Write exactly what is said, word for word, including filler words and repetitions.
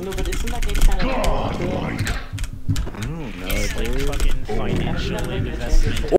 No, but isn't that game kind of Godlike. I don't know, It's like dude. fucking financial investment.